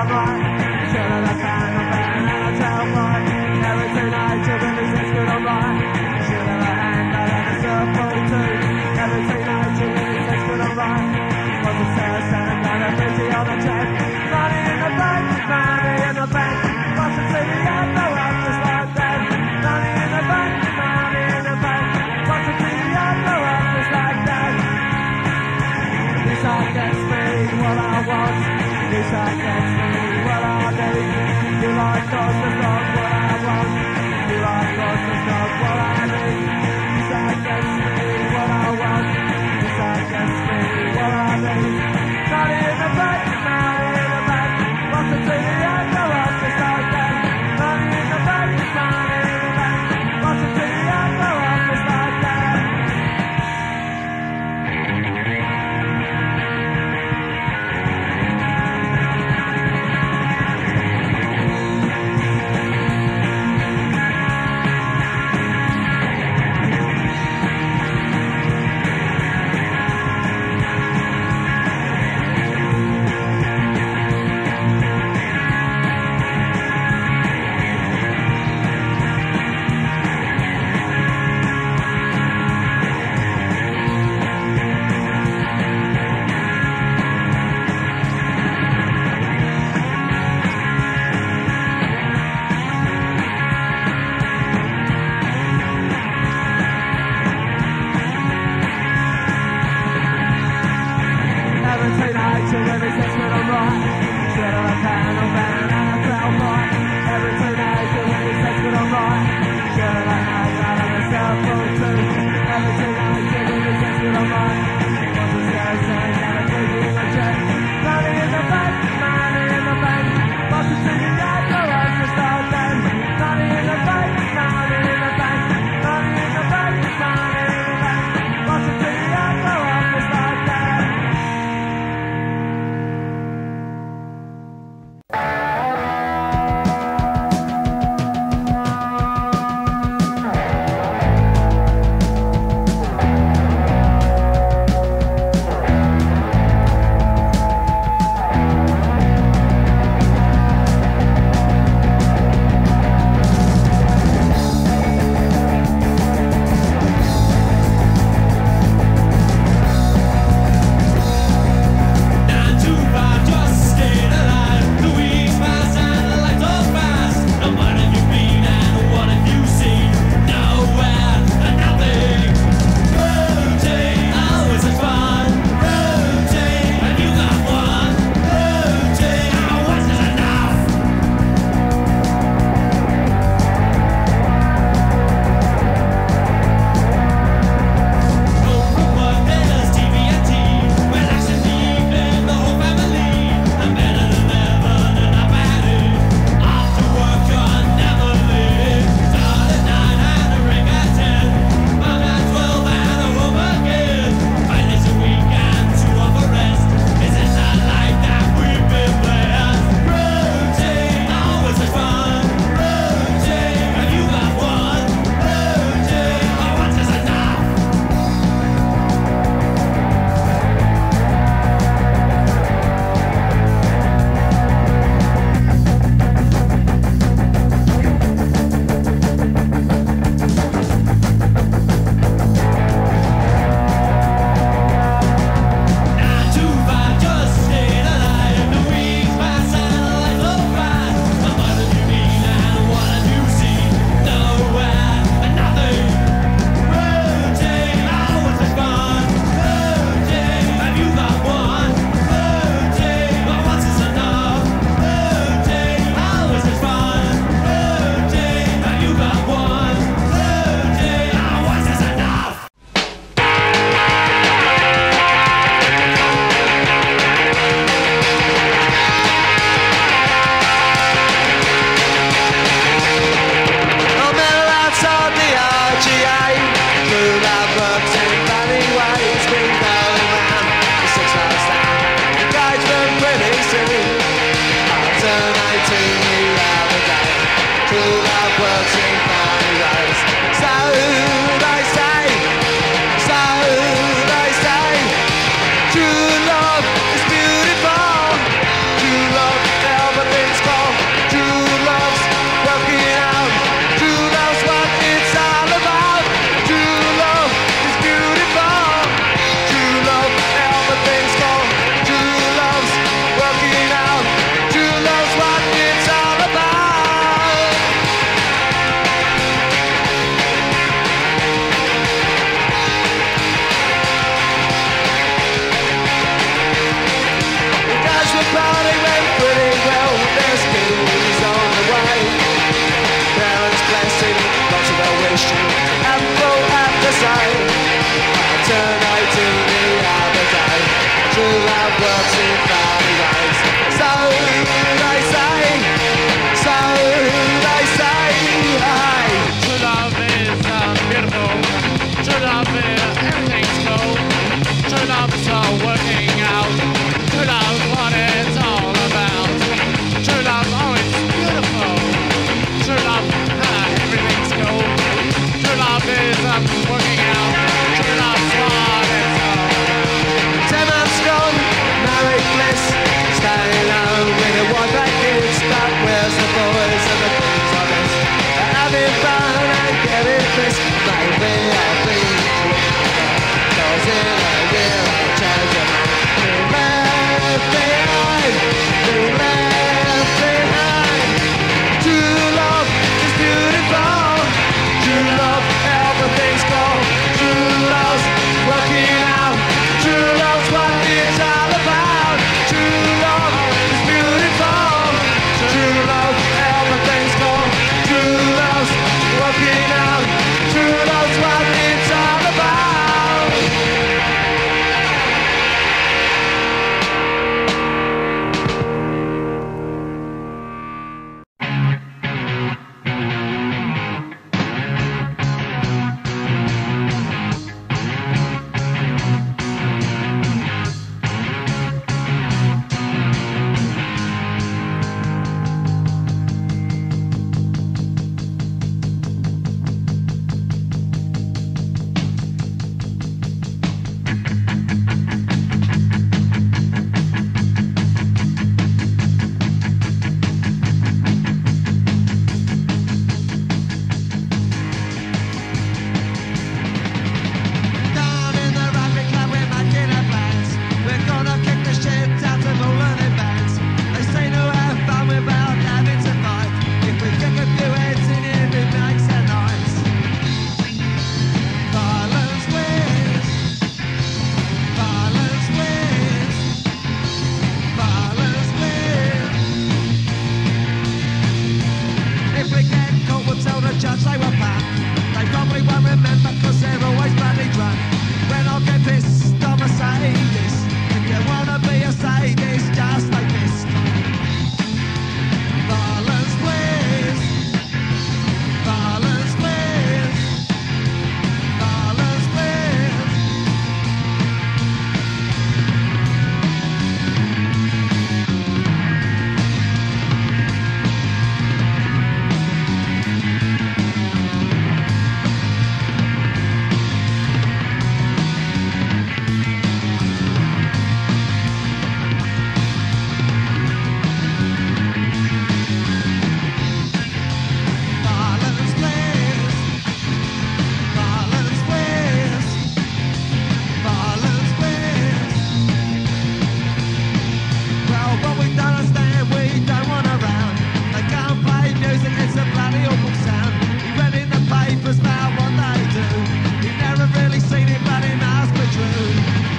I'm right. Sure that I can, I'm better and I'll tell right. Every tonight you'll be resist good, I'm right. Sure that I hang out like a surfboard too. Every tonight you'll be resist good, I'm right. What's the sales stand and a busy on the check. Money in the bank, money in the bank. What's the city out, no one just like that. Money in the bank, money in the bank. What's the city out, no one just like that. This all gets me what I want. This all gets me what I need. You like cause that's not what I want. You like cause that's not what I need. This all gets me what I want. This all gets me what I need. Money in the bank, money in the bank. What's the city out, no one just like that. Money in the bank, money in the bank. What's the city out, no one just like that. ambition and full at the sight. Alternating the other day. True love works in funny ways. So they say, so they say. True love is beautiful. True love is everything's cool. True love is all working out. True love what it's all about. True love, oh it's beautiful. True love, everything's cool. True love is working out. True love's what it's all about. 10 months gone, married bliss. Staying home with a wife and kids. But where's the boys and the things like this? They're having fun and getting pissed. Maybe I'll be cause in a year I'll change your mind. Be left behind. Be left behind. True love is beautiful. True love, everything's gold. True love's working out. True love's what it's all about. True love is beautiful. True love, everything's gold. True love's working out. True love's what it's all about. Down in the Rugby Club we're making advance. We're gonna kick the shit out of all of the bands. They say no have fun without having to fight. If we kick a few heads in it, it makes a noise. Violence wins. Violence wins. Violence wins. If we get caught, we'll tell the judge they were back. They probably won't remember cause they're always bloody drunk. When I get pissed, I'm a sadist. If you wanna be a sadist, just stay pissed. Violence wins. Violence wins. Violence wins. Violence wins. Violence wins. Violence wins. Well, what we don't understand, we don't want around. They can't play music, it's a bloody awful sound. He read in the papers about what they do. He never really seen it, but he must be true.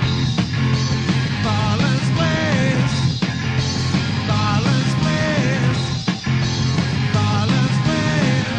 Violence wins. Violence wins. Violence wins.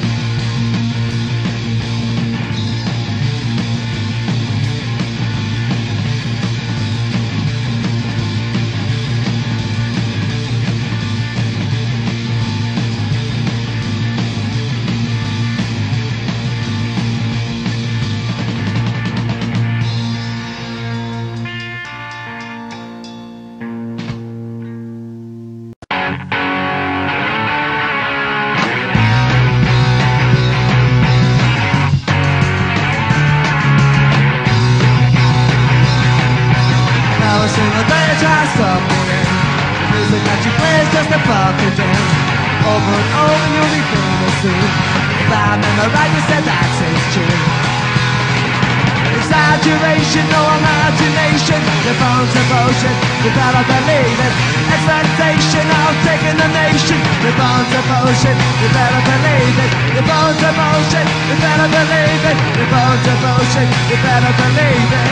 Now a single day I try to stop me in. The music that you play is just a fucking dance. Over and over you'll be feeling the same. If I remember right, you said that's his tune. Exaggeration, no imagination. Your phone's devotion, you better believe it. Expectation of taking the nation. Your phone's devotion, you better believe it. Your phone's devotion, you better believe it. Your phone's devotion, you better believe it.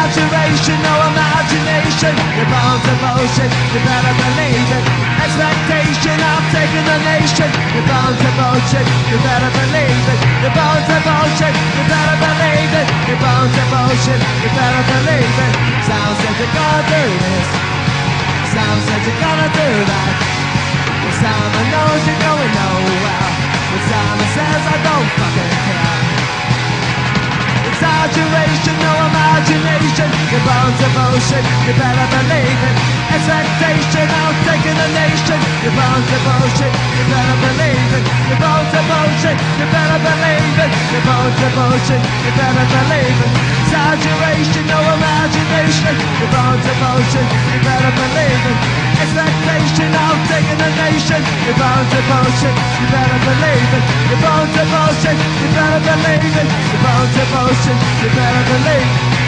Exaggeration, no imagination. You're bound to motion, you better believe it. Expectation, I'm taking the nation. You're bound to motion, you better believe it. You're bound to motion, you better believe it. You're bound to motion, you better believe it. Sound said you're gonna do this. Sound said you're gonna do that. Simon knows you're going nowhere. But Simon says I don't fucking care. Exaggeration, no imagination. You're bound to motion, you better believe it. Expectation, I'm taking the nation. You're bound to motion, you better believe it. You're bound to motion, you better believe it. You're bound to motion, you better believe it. Exaggeration, no imagination. You're bound to motion, you better believe it. Expectation, I'm taking the nation. You're bound to motion, you better believe it. You're bound to motion, you better believe it. You're bound to motion, you better believe it.